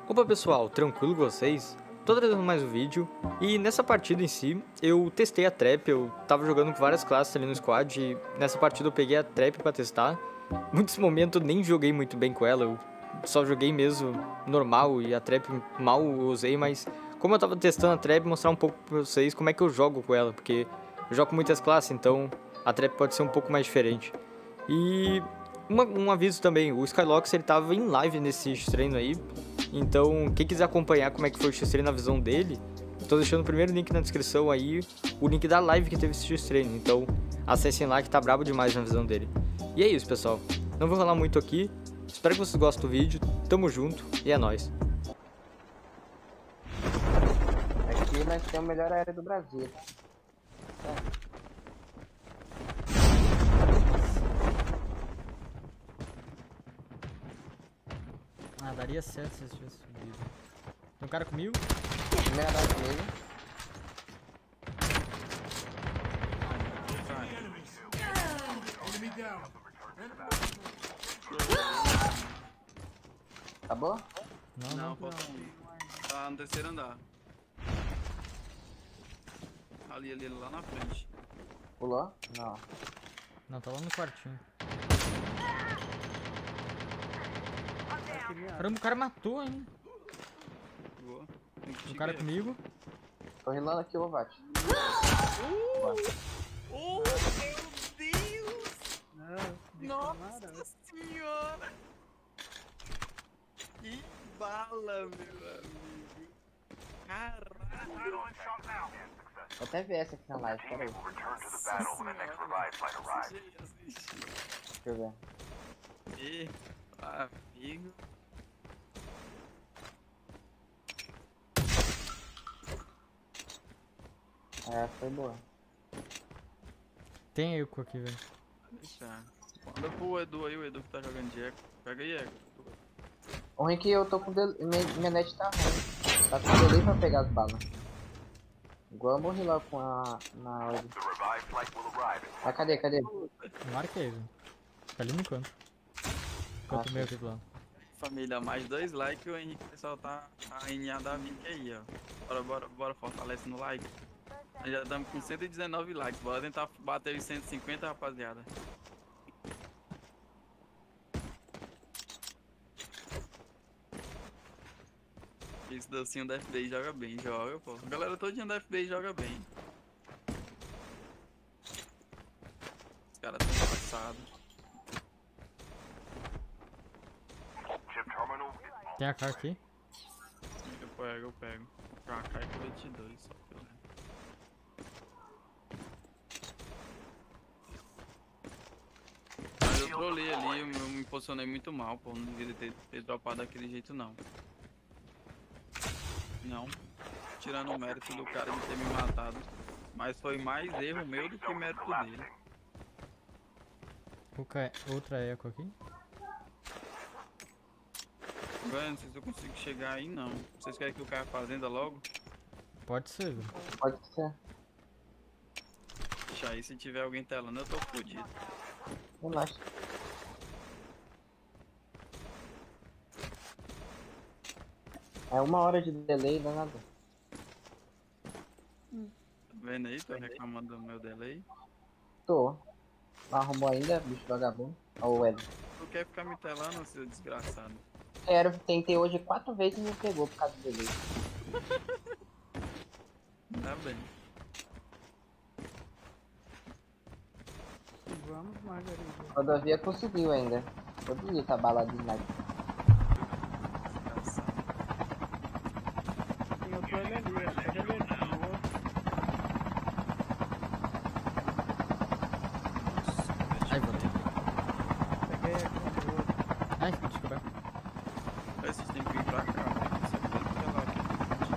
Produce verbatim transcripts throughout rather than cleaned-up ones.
Opa pessoal, tranquilo com vocês? Tô trazendo mais um vídeo e nessa partida em si eu testei a trap, eu tava jogando com várias classes ali no squad e nessa partida eu peguei a trap pra testar. Muitos momentos eu nem joguei muito bem com ela, eu só joguei mesmo normal e a trap mal eu usei, mas como eu tava testando a trap, mostrar um pouco pra vocês como é que eu jogo com ela, porque eu jogo com muitas classes, então a trap pode ser um pouco mais diferente. E uma, um aviso também, o Skylox ele tava em live nesse Xtreino aí, então quem quiser acompanhar como é que foi o Xtreino na visão dele, tô deixando o primeiro link na descrição aí, o link da live que teve esse Xtreino, então acessem lá que tá brabo demais na visão dele. E é isso pessoal, não vou falar muito aqui, espero que vocês gostem do vídeo, tamo junto e é nóis. Aqui nós temos a melhor área do Brasil. É. Ah, daria certo se eu tivesse subido. Tem um cara comigo? Primeira base comigo. Acabou? Não, Não, não, falta tá no terceiro andar. Ali, ali, lá na frente. Pulou? Não. não, tá lá no quartinho. Caramba, o cara matou, hein? Boa. Tem que O cara seguir. comigo. Tô rilando aqui o Lovat. Oh, meu Deus! Não, Nossa senhora! Que bala, meu amigo! Caralho! Vou até ver essa aqui na live, pera aí. Nossa senhora! Assisti, assisti. Deixa eu ver. E, amigo. É, foi boa. Tem eco aqui, velho. Deixa. Manda pro Edu aí, o Edu que tá jogando de eco. Pega aí, eco. O ruim é que eu tô com del... minha, minha net tá ruim. Tá com delay pra pegar as balas. Igual eu morri lá com a... na ordem. Ah, cadê, cadê? Marquei, velho. Tá ali no canto. Canto Ah, meio aqui do lado. Família, mais dois likes e o Henrique vai soltar a N A da Vic aí, ó. Bora, bora, bora, fortalece no like. Nós já estamos com cento e dezenove likes, bora tentar bater os cento e cinquenta, rapaziada. Esse docinho da F B I joga bem, joga, pô. A galera todinha da F B I joga bem. Os caras tão passados. Tem a cara aqui? Eu pego, eu pego. Pra cá e colete dois, só que eu lembro. Mas eu trolei ali, eu me posicionei muito mal, pô. Não devia ter, ter dropado daquele jeito, não. Não. Tirando o mérito do cara de ter me matado. Mas foi mais erro meu do que mérito dele. Outra, outra eco aqui? Velho, não sei se eu consigo chegar aí, não. Vocês querem que eu caia a fazenda logo? Pode ser, velho. Pode ser. Deixa aí, se tiver alguém telando, eu tô fodido. Relaxa. É uma hora de delay, danado. Tá vendo aí? Tô reclamando do meu delay. Tô. Não arrumou ainda, bicho vagabundo. Ó o Ed. Tu quer ficar me telando, seu desgraçado? Quero, tentei hoje quatro vezes e me pegou por causa do delay. Tá bem. Vamos, Margarida. Rodovia conseguiu ainda. Podia estar balado demais. Desgraçado. Tem outro ele ali, ó. Pega ele aqui, por favor. Ai, voltei. Peguei aqui no outro. Ai, desculpa. Parece que vocês têm que vir pra cá, velho. Você pode ficar lá aqui.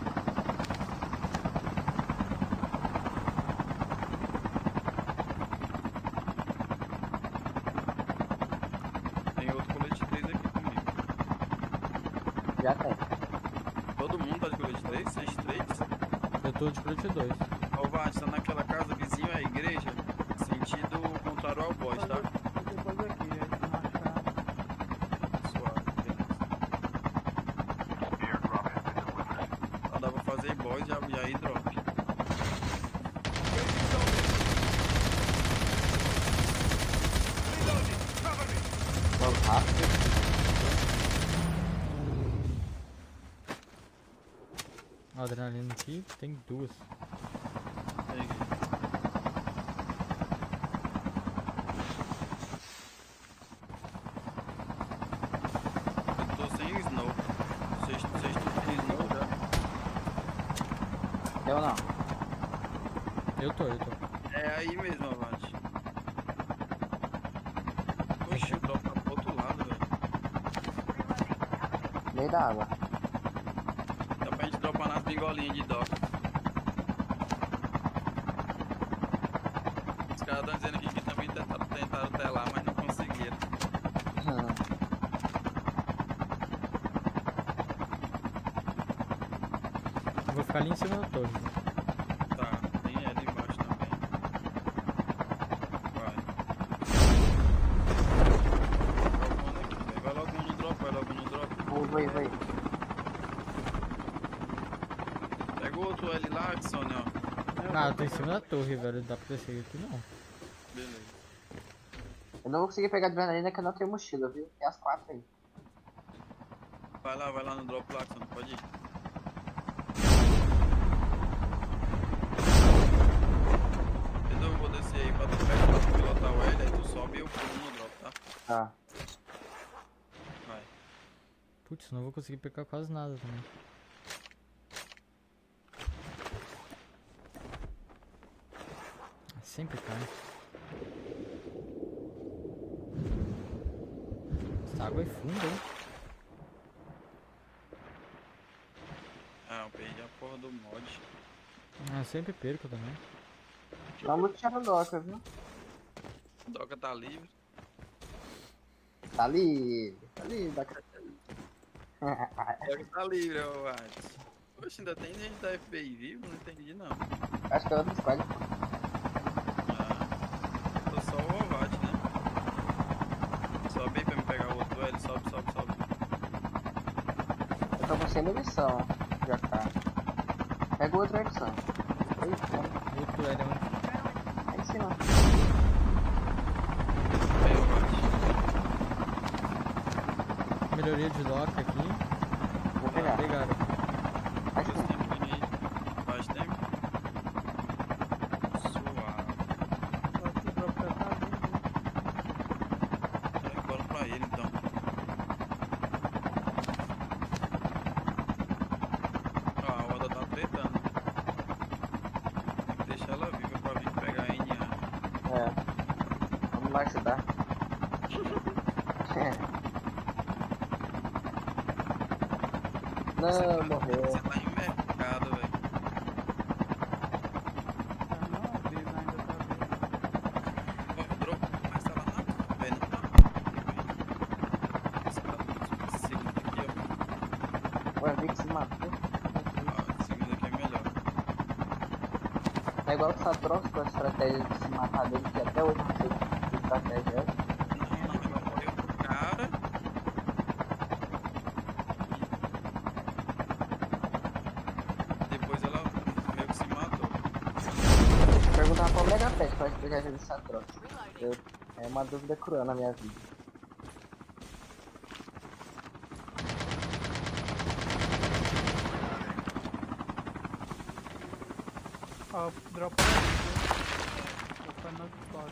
Tem outro colete três aqui comigo. Já tem. Todo mundo tá de colete três? Vocês três? Eu tô de colete dois. Ó, o Vaz, tá naquela casa vizinho à igreja, sentido contrário ao boss, tá? Depois aqui, aí se não achar. Suave, beleza. boys, já, já aí drop. Vamos rápido. Adrenalina aqui, tem duas. Peguei. Eu tô sem snow. Vocês vocês têm snow já? Eu não. Eu tô, eu tô. É aí mesmo, Avante. Oxi, o drop tá pro outro lado, velho. Meio da água. Dá pra gente dropar nas bingolinhas de dock. Os caras estão dizendo aqui que também tentaram, tentaram telar, mas não conseguiram. Hum. Eu vou ficar ali em cima da torre. Tá, tem ali embaixo também. Vai. Vai logo no drop, vai logo no drop. Vou, vai, vai. Pega o outro L lá, Xtreino, ó. Ah, eu tô em cima da torre, velho. Dá pra descer aqui não. Beleza. Eu não vou conseguir pegar adrenalina que eu não tenho mochila, viu? Tem as quatro aí. Vai lá, vai lá no drop lá, Xtreino, pode ir. Eu vou descer aí pra tu pegar pra tu pilotar o L, aí tu sobe e eu pulo no drop, tá? Tá. Vai. Putz, não vou conseguir pegar quase nada também. Sempre cai. Essa água é funda, hein? Ah, eu perdi a porra do mod. Ah, eu sempre perco também. Vamos tirar a doca, viu? O Doca tá livre. Tá livre. Tá livre, doca. O Doca tá livre, ô Art. Poxa, ainda tem gente da F B I vivo? Não entendi não. Acho que é outro squad. Ah, tô só o Ovat, né? Sobe aí pra me pegar o outro L, sobe, sobe, sobe. Eu tô com sem munição. Já tá. Pega o outro Exxon. Eita, Outro L é um. aí em cima. Aí, Ovat. Melhoria de lock aqui. Vou pegar. Pegaram. Acho Faz que tempo aí. Faz tempo? Suave. Acho que o drop já tá vindo. É, bora pra ele então. Ah, a Oda tá tretando. Tem que deixar ela viva pra vir pegar a N A. é. Vamos lá ajudar. Não, morreu. Você tá em mercado, velho. Tá não, a brisa ainda tá vindo. Ó, o drop começa lá na velho, não tá? Esse cara tá no segundo aqui, ó. Ué, vi que se matou. Ah, o segundo aqui é melhor. É igual que essa troca com a estratégia de se matar dele, que até hoje não sei que estratégia é. Não, não, ele morreu pro cara. E depois ela meio que se matou. Vou perguntar qual é o Mega Pet pra estratégia dessa troca. Eu, é uma dúvida cruel na minha vida. Ó, dropa aí, viu? Dropa no squad.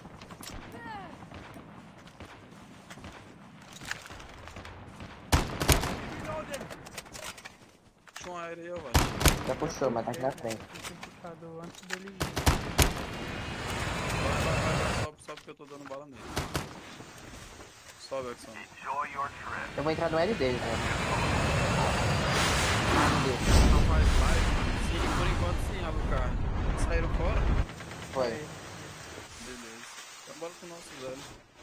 Puxa um aéreo aí, ó, velho. Já puxou, mas tá aqui na frente. Eu tinha puxado antes dele ir. Vai, vai, vai, vai, sobe, sobe que eu tô dando bala nele. Sobe, Xtreino. Eu vou entrar no L dele, velho. Não faz live? Sim, por enquanto sim, Alucard. Saíram fora? Foi. Beleza. Então bora pro nosso velho.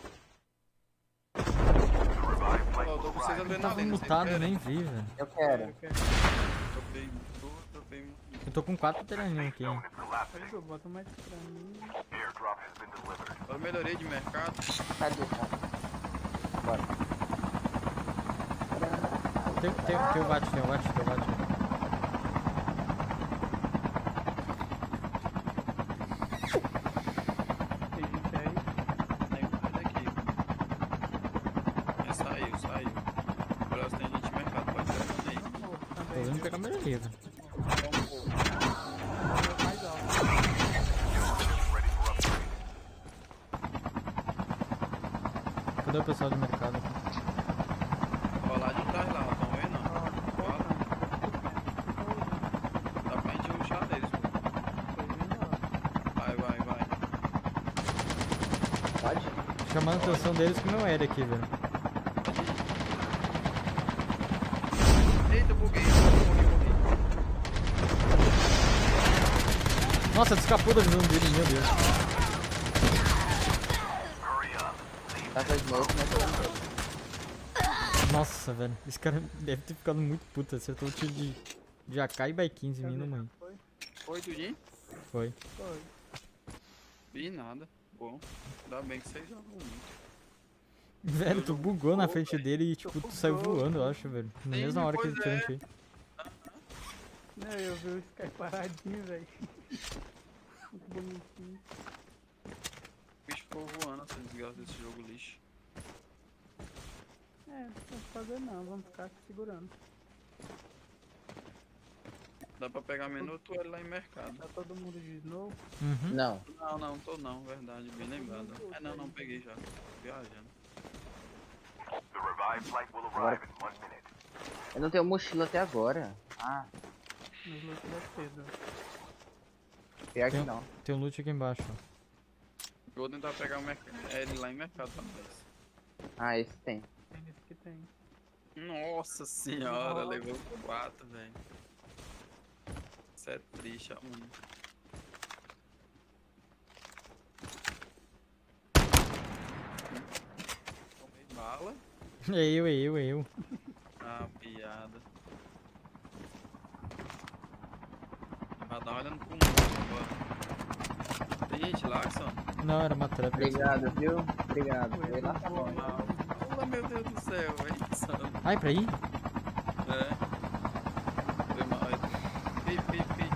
Ó, eu tô com seis Tava adrenalina, vocês mutado, querem? nem vi, velho. Eu quero. Eu quero. Tropei tudo, tropei muito. Eu tô com quatro adrenalina aqui, hein. Pega, bota mais pra mim. Agora melhorei de mercado. Cadê, cara? Bora. Tem, tem, tem o bate, tem o bate, tem o bate. vindo pegar a maioria, velho. Mais alto. Cadê o pessoal do mercado? Ó, lá de trás lá, estão vendo? Dá pra gente rushar deles, pô. Vai, vai, vai. Pode? Chamando a atenção deles com o meu aéreo aqui, velho. Eita, buguei, buguei, buguei. Nossa, escapou da visão dele, meu Deus. Tá com a smoke, mas tô com Nossa, velho. Esse cara deve ter ficado muito puta. Acertou o tiro de, de A K e by quinze em mim, não, mãe. Foi? Foi, tudinho? Foi. Foi. Vi nada. Bom, ainda bem que vocês jogam muito. Velho, tu bugou na frente dele e, tipo, tu saiu voando, eu acho, velho. Na Sim, mesma hora que ele pois tirou é. em ti. Não, eu vi o Sky paradinho, velho. Muito bonitinho. O bicho ficou voando, essa desgraça desse jogo lixo. É, não tem o que fazer não, vamos ficar segurando. Dá pra pegar menu tu lá em mercado. Tá todo mundo de snow. Uhum. Não. Não, não, tô não, verdade, bem lembrado. É, não, não peguei já. Tô viajando. Agora... Eu não tenho mochila até agora. Ah, Nos loot deve ter, né? pior que Tem- não. Tem um loot aqui embaixo, ó. Vou tentar pegar o mercado. É ele lá em mercado também. Ah, esse tem. Tem esse que tem. Nossa senhora, Nossa. levou quatro, velho. Isso é triste, a um. Tomei bala. É eu, é eu, é eu. Ah, piada. Vai dar olhando pro mundo agora. Tem gente lá, Axon? Não, era uma trap. Obrigado, viu? Obrigado. Foi, Foi lá tá fora. Oh, meu Deus do céu, velho. Ai, pra ir? É. Foi mal. Pi, pi, pi.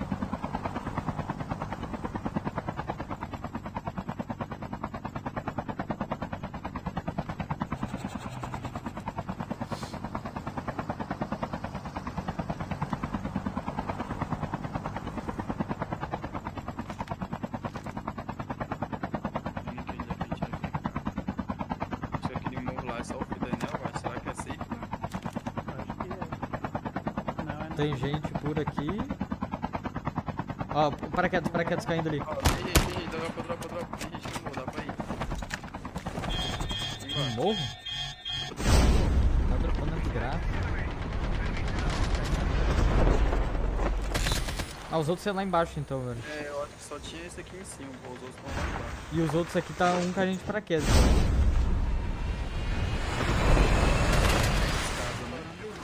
Não entendi a gente vai ficar. Isso aqui de morro lá é só o Daniel, mas será que é assim? Acho que é. Não, é não. Tem gente por aqui. Ó, paraquedas, paraquedas caindo ali. Ó, tem gente, tem gente, dropa, dropa, dropa. Tem gente no morro, dá pra ir. Vem Um embora. morro? Tá dropando de graça. Ah, os outros é lá embaixo então, velho. É, eu acho que só tinha esse aqui em cima, pô, os outros estão lá embaixo. E os outros aqui tá um com a gente de paraquedas. Casa, né?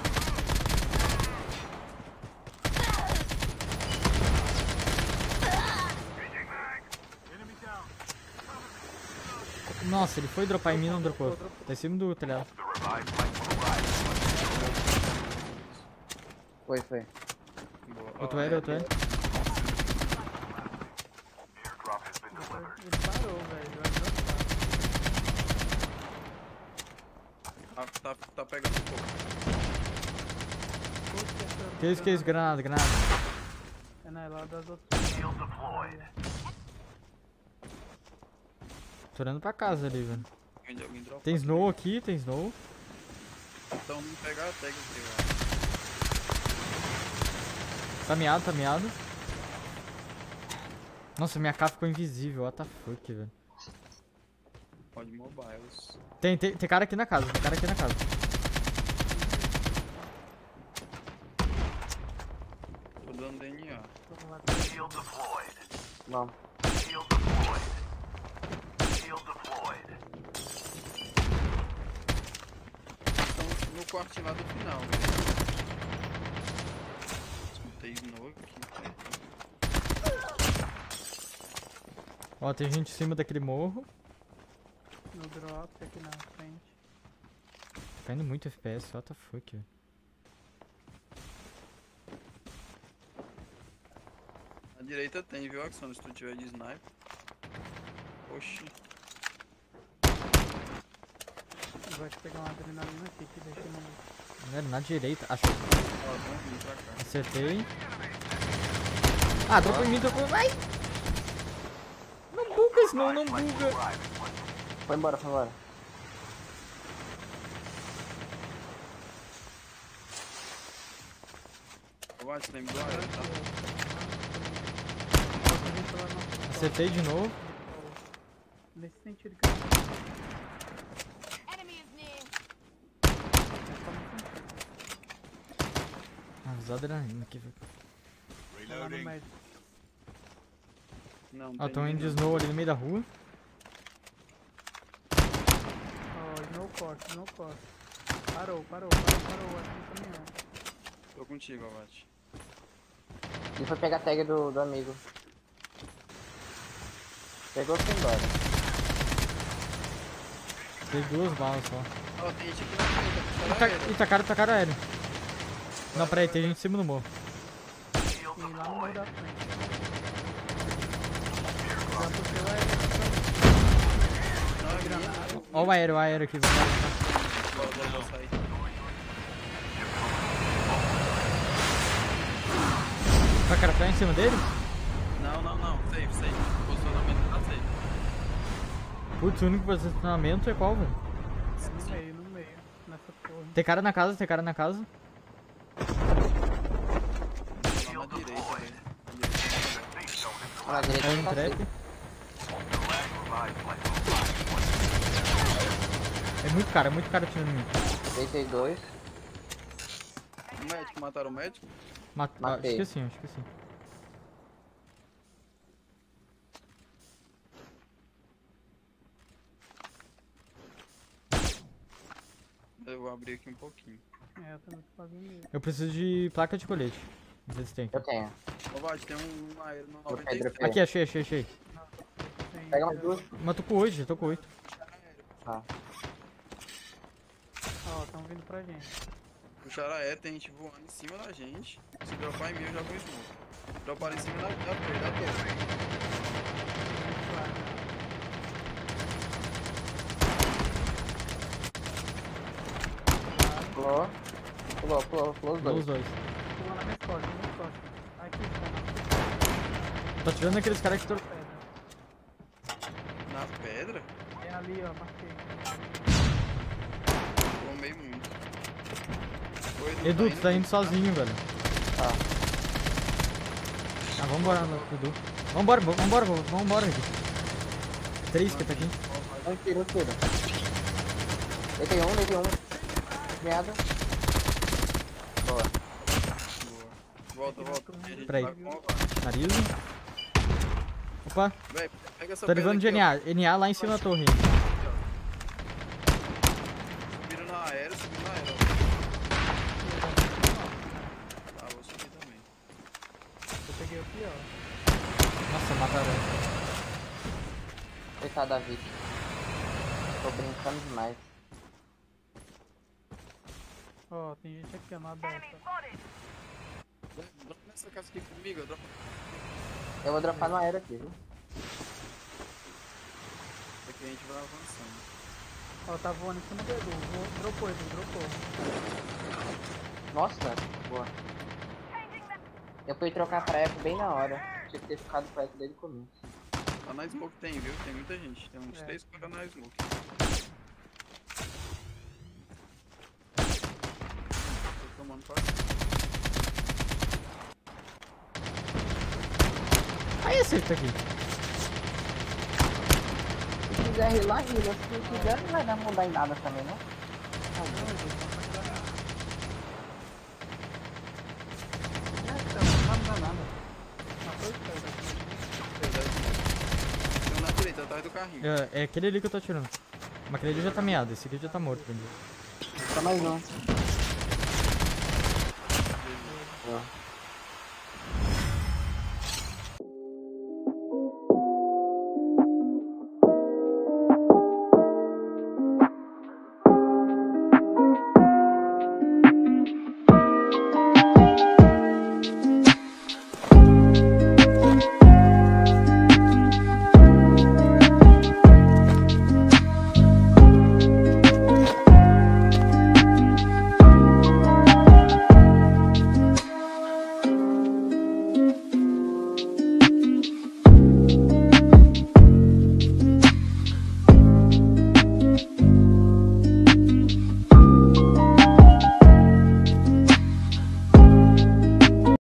Nossa, ele foi dropar em mim, não dropou. Tá em cima do telhado. Foi, foi. Boa. Outro Ó, aéreo, é, outro aéreo. Ele parou, velho. Vai dropar. Tá, tá, tá pegando um pouco. Puta, essa Que isso, que isso? Granada, granada. É na lá das outras. Tô olhando pra casa ali, velho. Alguém, alguém dropa. Tem snow aqui, tem snow. Então não pegar a tag aqui, velho. Tá miado, tá miado. Nossa, minha K ficou invisível. What the fuck, velho. Pode mobiles. Tem, tem, tem cara aqui na casa, tem cara aqui na casa. Tô dando D N A. Vamos lá. Vamos. Estão no quartinho lá do final, velho. Escutei snow aqui, velho. Ó, tem gente em cima daquele morro. No drop aqui na frente. Caindo muito F P S, what the fuck, velho. Na direita tem, viu, Axon? Se tu tiver de sniper. Oxi. Eu vou te pegar uma adrenalina aqui que deixa no. Velho, na direita, acho. Ó, tem um vindo pra cá. Acertei. Ah, trocou em mim, trocou. Vai! Não buga, senão não buga. Foi embora, foi embora. Eu acho que lembro do Royale, tá? Acertei de novo. Nesse sentido que eu Avisado era ainda aqui, velho. tô lá no médio. Não, não Ó, tem tão indo de ninguém, não. snow ali no meio da rua. Ó, snow corte, snow corte. Parou, parou, parou, parou, aqui no caminhão. Tô contigo, Alvate. Ele foi pegar a tag do, do amigo. Pegou e foi embora. Tem duas balas só. Ó, tem gente aqui na frente, Ih, tá tá, aérea. ih, tacaram, tacaram aéreo. Não, peraí, tem gente em cima do morro. E lá no morro da frente. Já puxei o aéreo aqui também. Não, é minha. Ó o aéreo, o aéreo aqui. Vamos lá. Vou, vou, vou sair. Tacaram tá em cima dele? Não, não, não. Safe, safe. Posicionamento tá safe. Putz, o único posicionamento é qual, velho? No meio, no meio. Nessa torre. Tem cara na casa, tem cara na casa. Lá na direita, velho. Ah, na direita Caiu no tá trap. safe. É muito cara, é muito cara tirando em mim. Deitei dois. O médico, mataram o médico? Mat... Ah, Matei. acho que sim, acho que sim. Eu vou abrir aqui um pouquinho. É, eu também tô fazendo isso. Eu preciso de placa de colete. Não sei se tem. Eu tenho. Ô, Vade, tem um aéreo no Dropei, noventa e dropei. sete. Aqui, achei, achei, achei. Tem- Pega mais duas. Mas tô com oito, já tô com oito. Tá. Ó, tão vindo pra gente. Puxaram aéreo, tem gente voando em cima da gente. Se dropar em mim, eu já vou smoke. Droparam em cima da, da torre, da torre. Pulou. Pulou, pulou, pulou os Dou dois. os dois. Pula na minha costas, na minha costas. Aqui, tá Tô tirando aqueles caras que tô... na pedra. Na pedra? É ali, ó, marquei. Tomei muito. Oi, Edu, tu tá indo sozinho, velho. Tá. Ah, vambora, Edu. Vambora, vambora, vambora, Edu. Três que tá aqui. Um tiro, um tiro. Deitei um, deitei um. Merda. Boa. Boa. Volta, volta. A gente Peraí. tá com o Alvate. Nariz. Opa, Véi, pega essa tô levando de pedra N A. N A lá em cima da torre. aqui, ó. Subiram na aérea, subiram na aérea. ó. Tá, vou subir também. Eu peguei aqui, ó. Nossa, mataram. Coitado da Vicky. Tô brincando demais. Ó, tem gente aqui, ó, na aberta. Dropa nessa casa aqui comigo, dropa. Eu vou dropar no aéreo aqui, viu? Aqui a gente vai avançando. Ó, tá voando em cima do Edu. Vo- Dropou, Edu, dropou. Nossa, boa. Eu fui trocar pra Eco bem na hora. Tinha que ter ficado com Eco desde o começo. Lá na smoke tem, viu? Tem muita gente. Tem uns É. três caras na smoke. Tô tomando quase. Aí acerta aqui. Se quiser rilar, rila. Se quiser, não vai dar mudar em nada também, não? Não, Edu, não vai dar nada. É, então, não vai dar nada. Matou os caras aqui. Tem um na direita, atrás do carrinho. É, é aquele ali que eu tô atirando. Mas aquele ali já tá meado, esse aqui já tá morto. Entendeu? Só mais um. Boa.